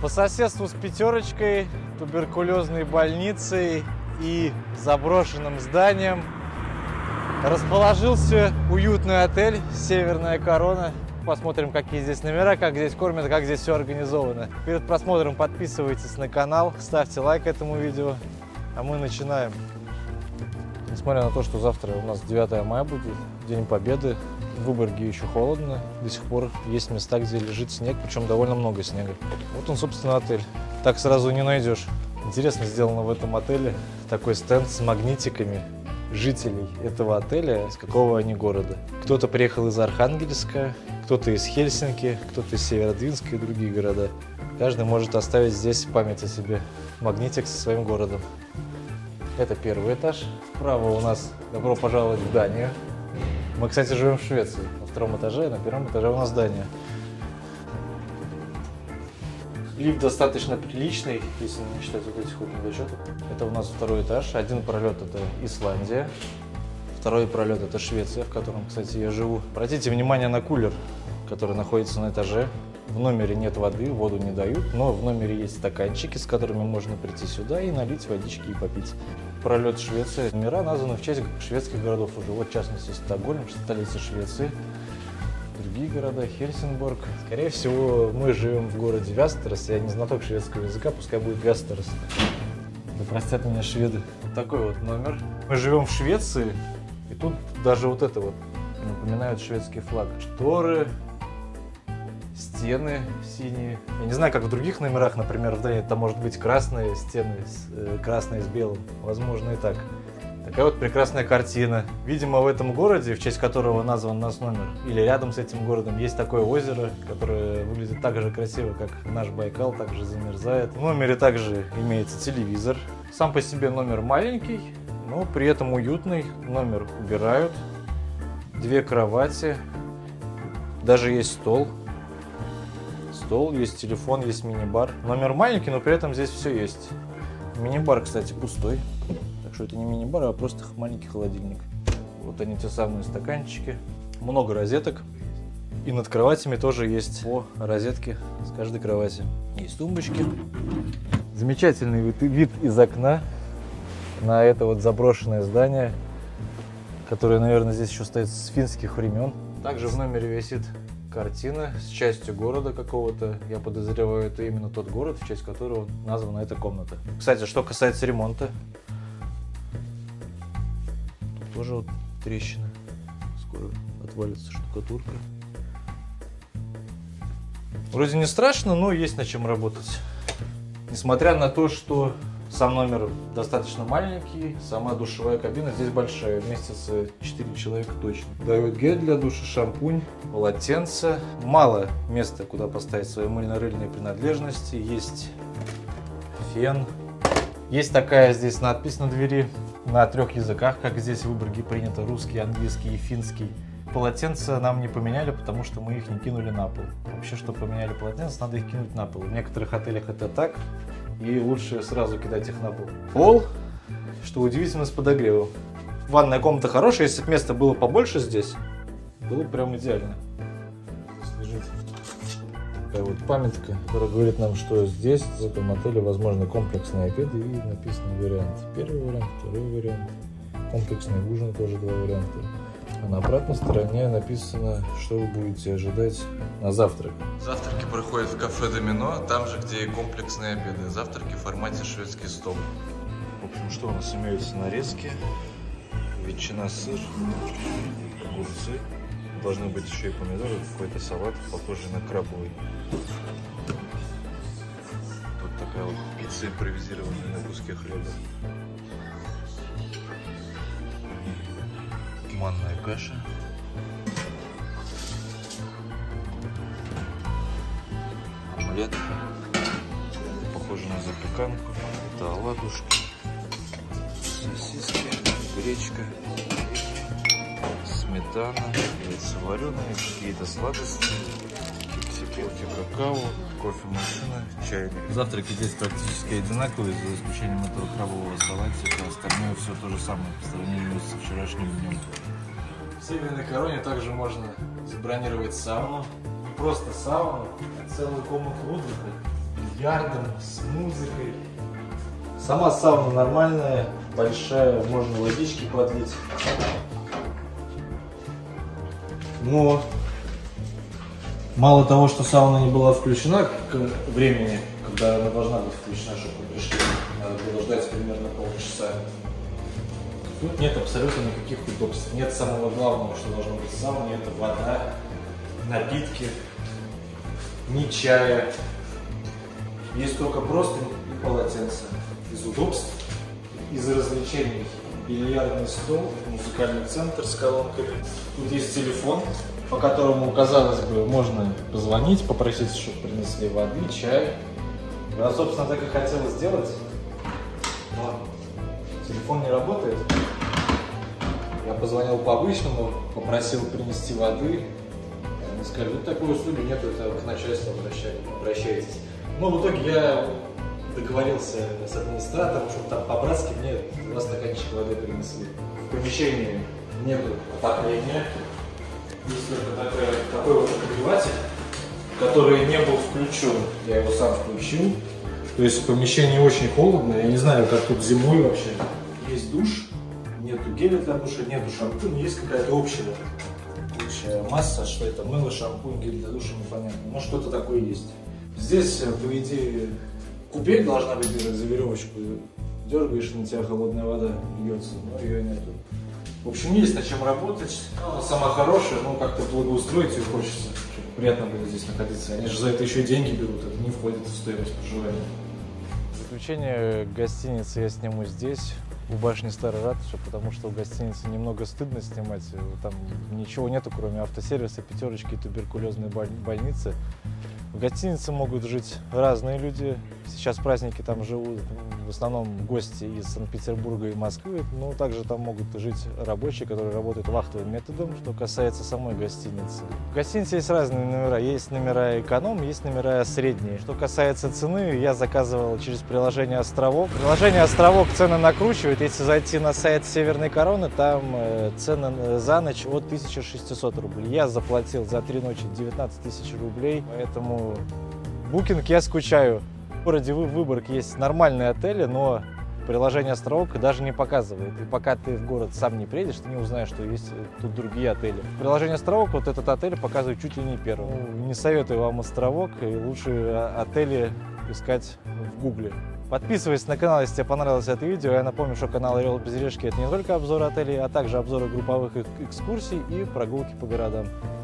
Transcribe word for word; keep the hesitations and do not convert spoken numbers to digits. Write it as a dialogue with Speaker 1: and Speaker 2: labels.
Speaker 1: По соседству с пятерочкой, туберкулезной больницей и заброшенным зданием расположился уютный отель «Северная Корона». Посмотрим, какие здесь номера, как здесь кормят, как здесь все организовано. Перед просмотром подписывайтесь на канал, ставьте лайк этому видео, а мы начинаем. Несмотря на то, что завтра у нас девятое мая будет, День Победы, в Выборге еще холодно, до сих пор есть места, где лежит снег, причем довольно много снега. Вот он, собственно, отель. Так сразу не найдешь. Интересно сделано в этом отеле такой стенд с магнитиками жителей этого отеля, из какого они города. Кто-то приехал из Архангельска, кто-то из Хельсинки, кто-то из Северодвинска и другие города. Каждый может оставить здесь память о себе. Магнитик со своим городом. Это первый этаж. Справа у нас добро пожаловать в Данию. Мы, кстати, живем в Швеции. На втором этаже, на первом этаже у нас здание. Лифт достаточно приличный, если не считать вот этих вот недочетов. Это у нас второй этаж. Один пролет — это Исландия. Второй пролет — это Швеция, в котором, кстати, я живу. Обратите внимание на кулер, который находится на этаже. В номере нет воды, воду не дают, но в номере есть стаканчики, с которыми можно прийти сюда и налить водички и попить. Пролет Швеция. Номера названы в честь шведских городов уже. Вот, в частности, Стокгольм, столица Швеции. Другие города, Хельсинборг. Скорее всего, мы живем в городе Вестерос. Я не знаток шведского языка, пускай будет Вестерос. Да простят меня шведы. Вот такой вот номер. Мы живем в Швеции, и тут даже вот это вот напоминает шведский флаг. Шторы, стены синие. Я не знаю, как в других номерах, например, в Дании там может быть красные стены, э, красные с белым. Возможно, и так. Такая вот прекрасная картина. Видимо, в этом городе, в честь которого назван наш номер, или рядом с этим городом, есть такое озеро, которое выглядит так же красиво, как наш Байкал, также замерзает. В номере также имеется телевизор. Сам по себе номер маленький, но при этом уютный. Номер убирают. Две кровати. Даже есть стол. Стол, есть телефон, есть мини-бар. Номер маленький, но при этом здесь все есть. Мини-бар, кстати, пустой. Так что это не мини-бар, а просто маленький холодильник. Вот они, те самые стаканчики. Много розеток. И над кроватями тоже есть по розетке с каждой кровати. Есть тумбочки. Замечательный вид, вид из окна на это вот заброшенное здание, которое, наверное, здесь еще стоит с финских времен. Также в номере висит картина с частью города какого-то. Я подозреваю, это именно тот город, в честь которого названа эта комната. Кстати, что касается ремонта. Тут тоже вот трещина. Скоро отвалится штукатурка. Вроде не страшно, но есть над чем работать. Несмотря на то, что сам номер достаточно маленький, сама душевая кабина здесь большая, вместится четыре человека точно. Дают гель для душа, шампунь, полотенце. Мало места, куда поставить свои мыльно-рыльные принадлежности. Есть фен. Есть такая здесь надпись на двери на трех языках, как здесь в Выборге принято: русский, английский и финский. Полотенца нам не поменяли, потому что мы их не кинули на пол. Вообще, чтобы поменяли полотенца, надо их кинуть на пол. В некоторых отелях это так. И лучше сразу кидать их на пол. Пол, что удивительно, с подогревом. Ванная комната хорошая, если бы места было побольше здесь, было бы прям идеально. Лежит такая вот памятка, которая говорит нам, что здесь, в этом отеле, возможны комплексные обеды, и написаны варианты. Первый вариант, второй вариант. Комплексный ужин, тоже два варианта. А на обратной стороне написано, что вы будете ожидать на завтрак. Завтраки проходят в кафе Домино, там же, где и комплексные обеды. Завтраки в формате шведский стол. В общем, что у нас имеются нарезки? Ветчина, сыр, огурцы. Должны быть еще и помидоры, какой-то салат, похожий на крабовый. Тут такая вот пицца импровизированная на куске хлеба. Манная каша. Омлет. Это похоже на запеканку. Это оладушки. Сосиски. Гречка. Сметана. Яйца вареные. Какие-то сладости. Кексики, какао. Кофемашина. Чайник. Завтраки здесь практически одинаковые, за исключением этого крабового салатика. Остальное все то же самое по сравнению со вчерашним днем. В Северной Короне также можно забронировать сауну. Не просто сауну, а целую комнату отдыха. бильярдом, с музыкой. Сама сауна нормальная, большая, можно водички подлить. Но мало того, что сауна не была включена к времени, когда она должна быть включена, чтобы вы пришли, надо было ждать примерно полчаса. Тут нет абсолютно никаких удобств. Нет самого главного, что должно быть в сауне, это вода, напитки, ни чая. Есть только простынь и полотенце. Из удобств, из развлечений бильярдный стол, музыкальный центр с колонками. Тут есть телефон, по которому, казалось бы, можно позвонить, попросить, чтобы принесли воды, чай. Я, собственно, так и хотел сделать, но телефон не работает. Я позвонил по-обычному, попросил принести воды. Они сказали, ну такой услуги нет, это к начальству обращайтесь. Но в итоге я договорился с администратором, чтобы там по-братски мне два стаканчика воды принесли. В помещении нет отопления. Есть только такой, такой вот обогреватель, который не был включен. Я его сам включил. То есть в помещении очень холодно. Я не знаю, как тут зимой вообще. Есть душ, нету геля для душа, нету шампуня, есть какая-то общая, общая масса, что это мыло, шампунь, гель для душа, непонятно. Но что-то такое есть. Здесь, по идее, купель должна быть за веревочку. Дергаешь, на тебя холодная вода льется, но ее нету. В общем, есть над чем работать. Она сама хорошая, но как-то благоустроить ее хочется, чтобы приятно было здесь находиться. Они же за это еще и деньги берут, это не входит в стоимость проживания. Заключение гостиницы я сниму здесь, у башни Старой Ратуши, потому что в гостинице немного стыдно снимать. Там ничего нету, кроме автосервиса, пятерочки и туберкулезной больницы. В гостинице могут жить разные люди. Сейчас праздники там живут в основном гости из Санкт-Петербурга и Москвы, но также там могут жить рабочие, которые работают вахтовым методом, что касается самой гостиницы. В гостинице есть разные номера. Есть номера эконом, есть номера средние. Что касается цены, я заказывал через приложение «Островок». Приложение «Островок» цены накручивает. Если зайти на сайт Северной Короны, там цены за ночь от тысячи шестисот рублей. Я заплатил за три ночи девятнадцать тысяч рублей, поэтому букинг я скучаю. В городе Выборг есть нормальные отели, но приложение «Островок» даже не показывает. И пока ты в город сам не приедешь, ты не узнаешь, что есть тут другие отели. Приложение «Островок» вот этот отель показывает чуть ли не первым. Ну, не советую вам «Островок», и лучше отели искать в гугле. Подписывайся на канал, если тебе понравилось это видео. Я напомню, что канал Орел без решки — это не только обзор отелей, а также обзоры групповых экскурсий и прогулки по городам.